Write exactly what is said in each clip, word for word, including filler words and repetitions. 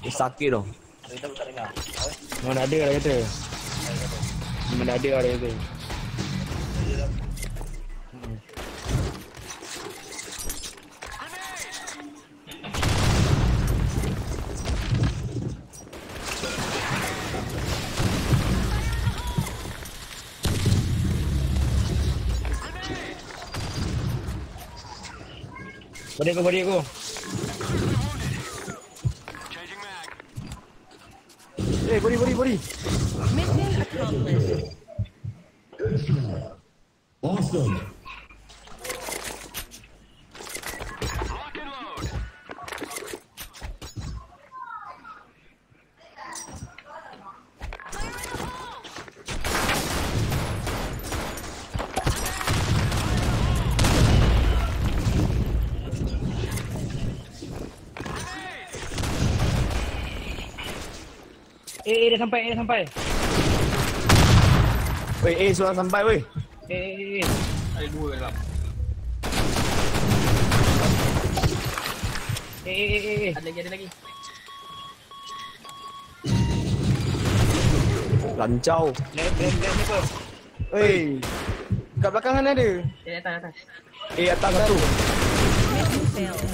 Dia sakit tau. Kita tak dengar. Mana ada lah kata. Mana ada lah kata. Body aku, body aku. Eh, body, body, body. Mission accomplished. Awesome. Eh, eh, dah sampai, eh, dah sampai. Weh, eh, sudah sampai weh. Eh, eh, eh. Ada dua dalam. Eh, eh, eh, eh. Ada lagi, ada lagi. Lancau. Left, left, left ni apa? Weh. Kat belakang mana ada? Eh, atas, atas. Eh, atas satu. Mission failed.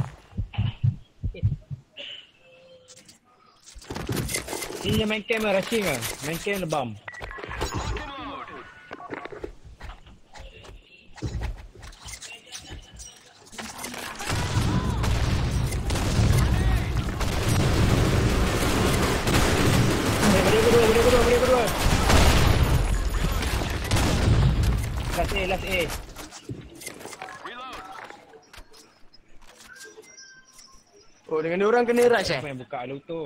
Ini yang main camp lah, rushing lah. Main camp lebam. Eh, beri kedua, beri kedua, beri kedua. Last A, last A. Oh, dengan dia orang kena rush eh? Siapa yang buka lu tu?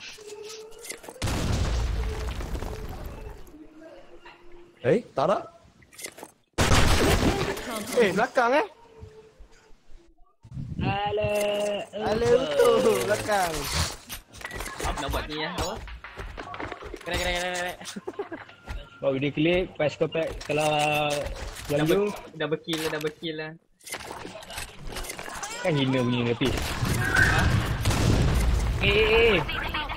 Eh, tak ada. Eh, belakang eh? Alah. Alah, betul belakang. Apa nak buat ni ya? Apa? Kena, kena, kena, kena. Bawa video klip, pas kau pack kalau lalu Dah berkill lah, dah berkill lah. kan hina bunyi tapi. Eh, eh, eh.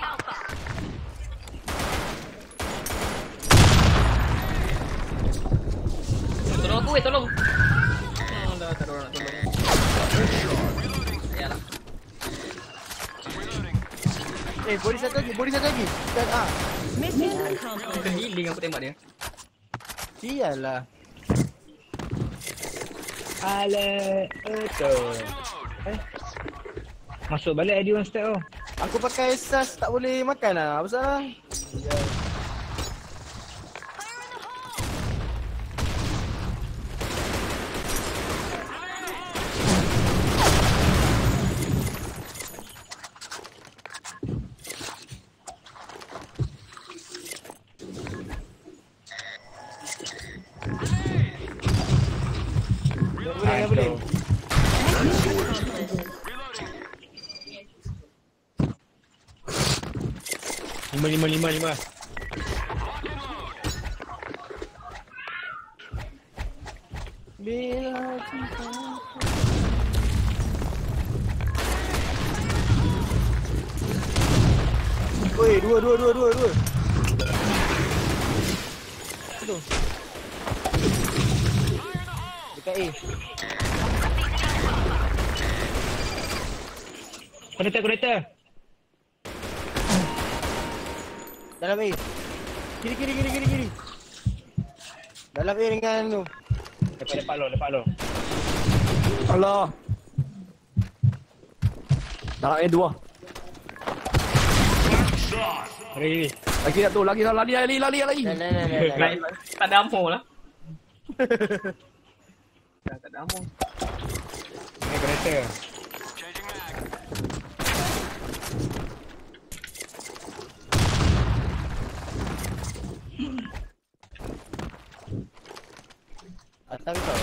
Tolong aku weh, tolong. Oh, dah tak ada orang nak tolong. Yalah. Eh, body satu lagi, body satu lagi. Dan ah. Mission Kita accomplished. healing aku tembak dia. Iyalah. Alah, betul. Eh. Masuk balik I D one step tu. Aku pakai S A S tak boleh makan lah. Apa salah? Ya. Tak boleh, tak boleh. Mission accomplished. Lima, lima, lima, lima. Bila cinta. Oi, dua, dua, dua, dua, dua. Aduh. Dekat A. Connector, connector. Dalam A. Kiri, kiri, kiri, kiri, kiri. Dalam A dengan tu. Depan, depan lo, depan lo. Allah. Dalam A dua. Lagi, lagi. Lagi satu, lagi satu, lari, lari, lari, lari. Lain, lain. Tak ada ammo lah. Dah tak ada ammo. Ini connector. Atas kau.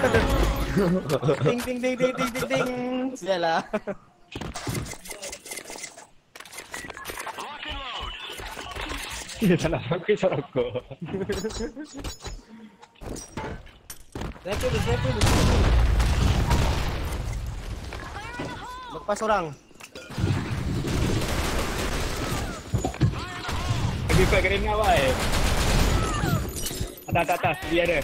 Ding ding ding ding ding ding ding. Sialah. Dia salah aku sorokko. Sniper tu, sniper tu. Lepas orang. Lagi kau kena dengar wai. Atas atas atas dia ada.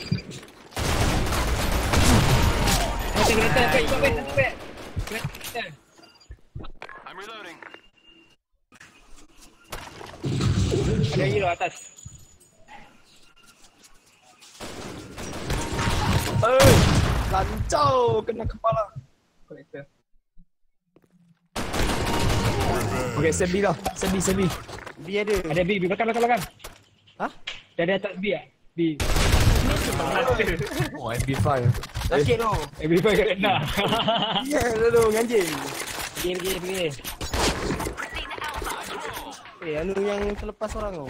Mati kereta baik baik baik baik. Kereta. I'm reloading. Ada hero atas. Eh, lancau kena kepala. Kolektor. Okey, set B lah. Set B, set B. B ada. Ada B, B belakang belakang belakang. Hah? Dia ada atas B ah. B. Oh, M B five. Sakit tu. Eh, B kau kena. Ya, lalu anjing. Pergi pergi pergi. Eh, anu yang terlepas orang tu.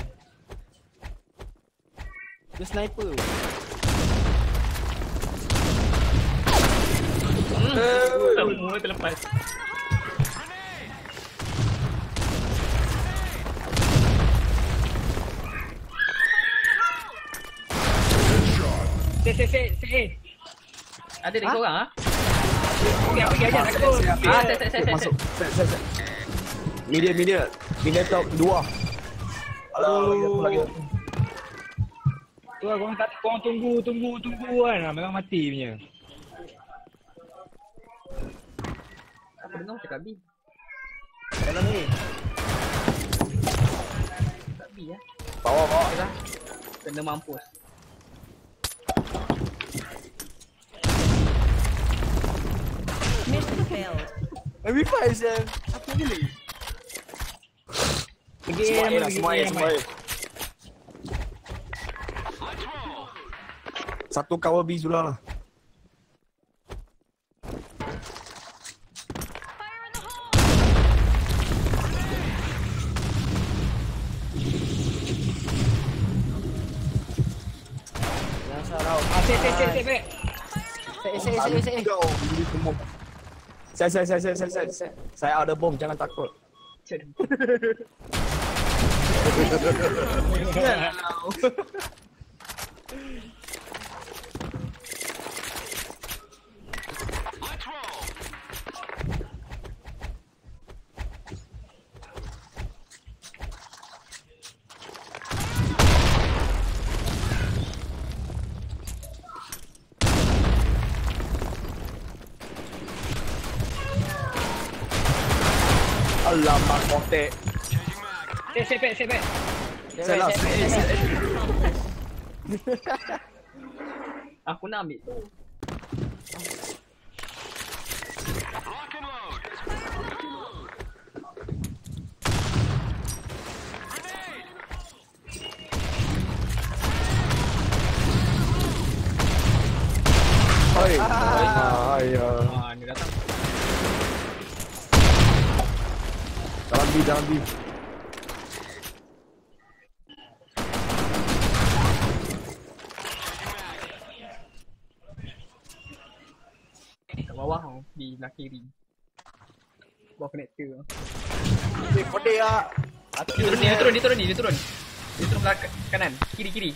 Dia sniper. Semua terlepas. Set set set set. Ada lagi orang ah. Pergi pergi aja aku. Ah, set set set set. Masuk. Set, set, set. Media, media. Media top dua. Alah, lagi satu lagi. Tu lah, korang tak korang tunggu tunggu tunggu kan. Ah, memang mati punya. Apa dengar cakap B? Dalam ni. Cakap B ya. Bawa, bawa. Okeylah. Kena mampus. Mission failed. M B five Sam. Apa gila? Pergi Semua A lah, semua A, semua A. Satu cover B sudah lah. Yang sarau. Ah, set set set set set. Set set set set. Kau, beli semua. Saya, saya, saya, saya, saya, saya, saya. Saya ada bom, jangan takut. Alamak, kotek. Set set set set. Saya lah, saya, saya, saya. Aku nak ambil tu. Hai, hai, hai. Ah, ni datang. Dalam B, dalam B. Kat bawah tu, di belah kiri. Bawah connector tu. Eh, pedih ah. Dia turun ni, dia turun, dia turun ni, dia turun. Dia turun belah k- kanan, kiri kiri.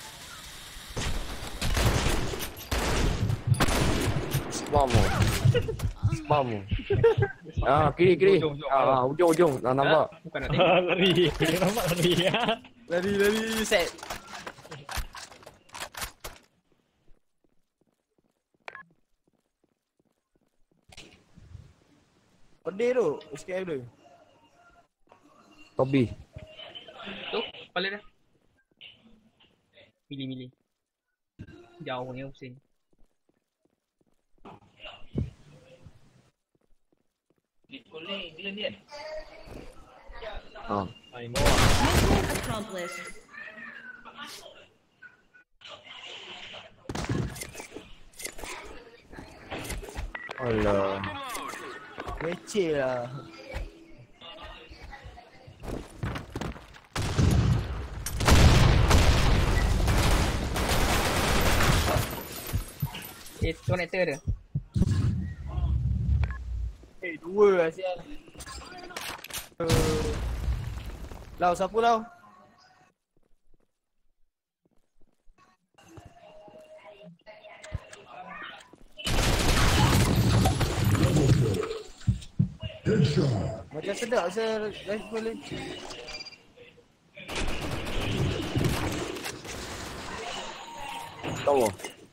Spamu. Spamu. Ah, kiri, kiri. Ujung, ujung. Ah, ujung, ujung. Dah nampak. Ha? Bukan nak tengok. Lari. Nampak lari ya. Lari lari set. Pedih tu, S K F tu. Tobi. Tu, kepala dia. Milih-milih. Jauhnya pusing. Ah. Mission accomplished. Alah. Leceh lah. Eh, connector dia. Eh, dua Asian. Uh, Lau, siapa Lau? Macam sedap saya rifle ni. Tahu.